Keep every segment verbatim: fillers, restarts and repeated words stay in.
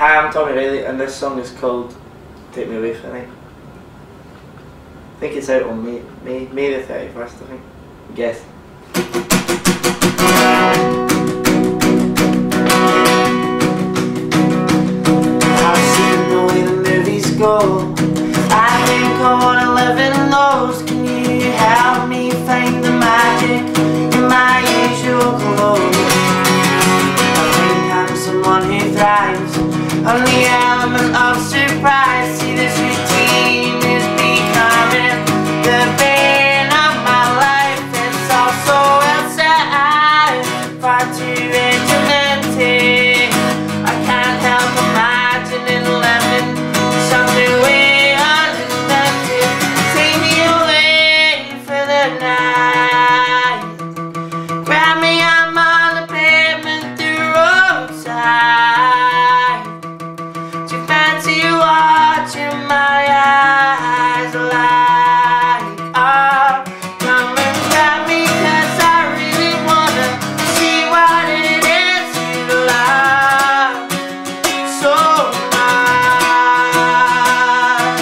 Hi, I'm Tommy Reilly, and this song is called Take Me Away for the Night. I think it's out on May, May, May the thirty-first, I think. Guess. I've seen the way the movies go. I think I wanna live in those. Can you help me find the magic in my usual clothes? I think I'm someone who thrives on the element of surprise. See, this routine is becoming the bane of my life. It's all so outside, far too regimented. I can't help imagining living some new way unexpected. Take me away for the night. Grab me, I'm on the pavement, the roadside. Watching my eyes like, oh, come and grab me, cause I really wanna see what it is you love so much.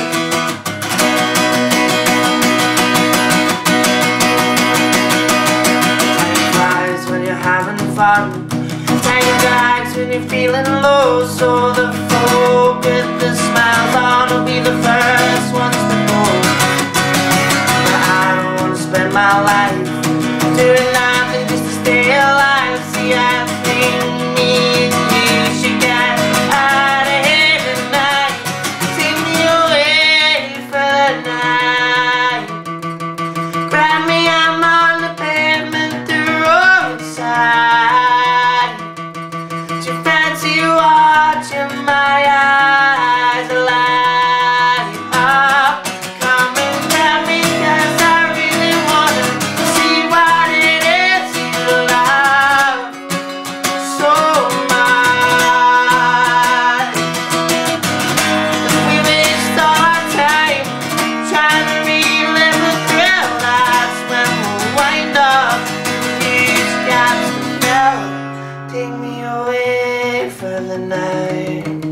Time flies when you're having fun. Time drags when you're feeling low. So the folk with the smiles on will be the first ones to go. But I don't wanna spend my life doing nothing just to stay alive. See, I think me and you should get out of here tonight. Take me away for the night. Grab me, I'm on the pavement, the roadside. Do you fancy watching my eyes light up? Come and grab me, cause I really wanna see what it is you love so much. We waste all our time trying to relive the thrill. That's when we'll wind up huge gaps to fill. Take me away for the night.